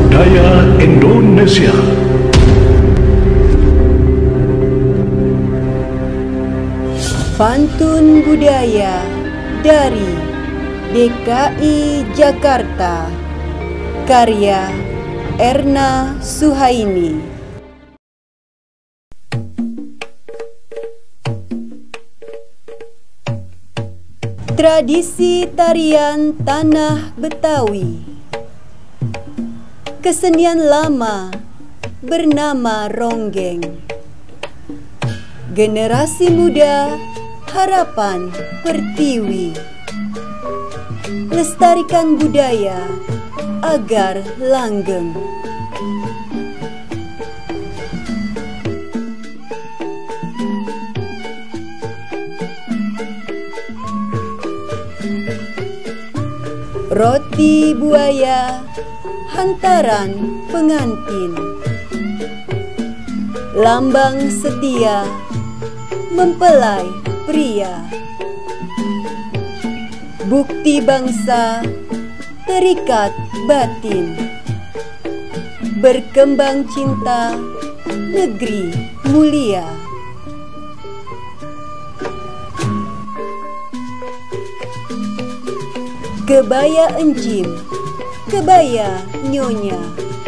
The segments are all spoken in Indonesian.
budaya Indonesia. Pantun budaya dari DKI Jakarta, karya Erna Suhaini. Tradisi tarian tanah Betawi, kesenian lama bernama ronggeng. Generasi muda harapan Pertiwi, lestarikan budaya agar langgeng. Roti buaya hantaran pengantin, lambang setia mempelai pria. Bukti bangsa terikat batin, berkembang cinta negeri mulia. Kebaya encim, kebaya nyonya,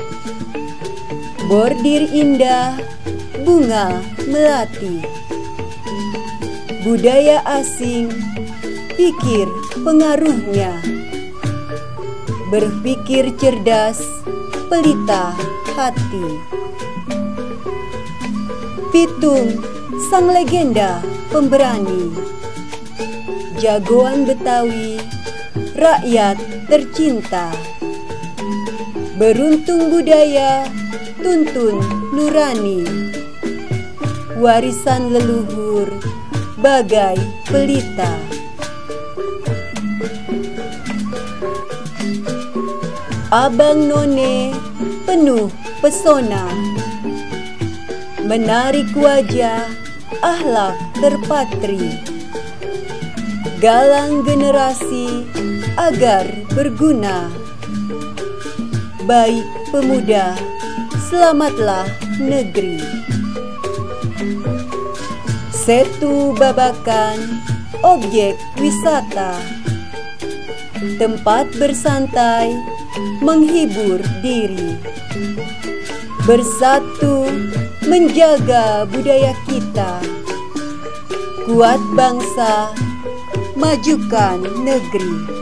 bordir indah, bunga melati. Budaya asing, pikir pengaruhnya. Berpikir cerdas, pelita hati. Pitung, sang legenda pemberani. Jagoan Betawi, rakyat tercinta. Beruntung budaya, tuntun nurani. Warisan leluhur bagai pelita. Abang none penuh pesona, menarik wajah, akhlak terpatri. Galang generasi agar berguna. Baik pemuda, selamatlah negeri. Setu Babakan, objek wisata, tempat bersantai, menghibur diri. Bersatu menjaga budaya kita, kuat bangsa, majukan negeri.